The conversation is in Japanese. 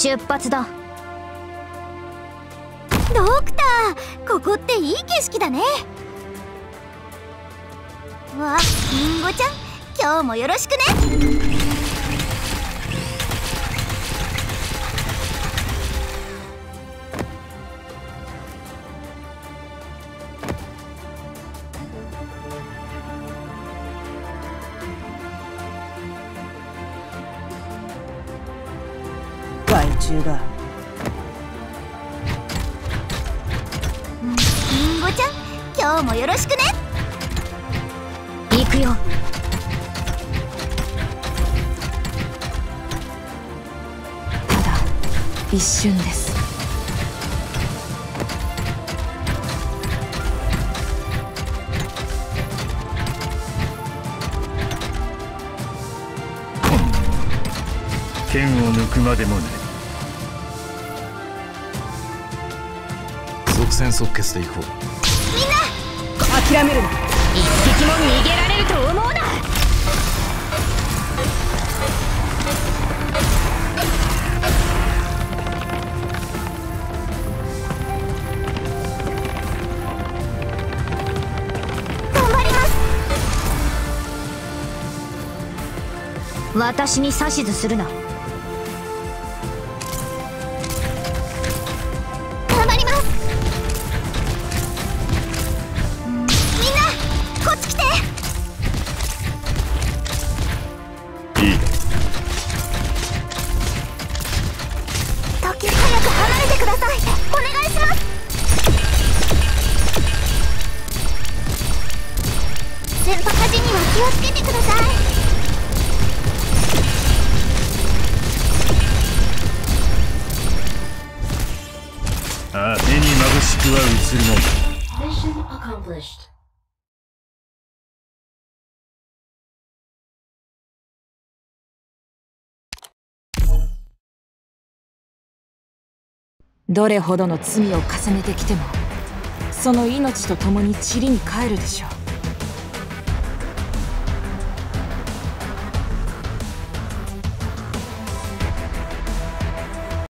出発だ。 ドクター、ここっていい景色だね。わ、リンゴちゃん、今日もよろしくね。 害虫が。 リンゴちゃん、今日もよろしくね。 行くよ。 ただ一瞬です。 剣を抜くまでもない。即戦即決でいこう。 みんな諦めるな。 一匹も逃げられると思うな。 頑張ります。 私に指図するな。 頑張ります。みんなこっち来て。 いい。 時早く離れてください。お願いします。先輩端には気をつけてください。 ああ、目に眩しくは映るもんだ。 Mission accomplished. どれほどの罪を重ねてきても、その命と共に塵に帰るでしょう。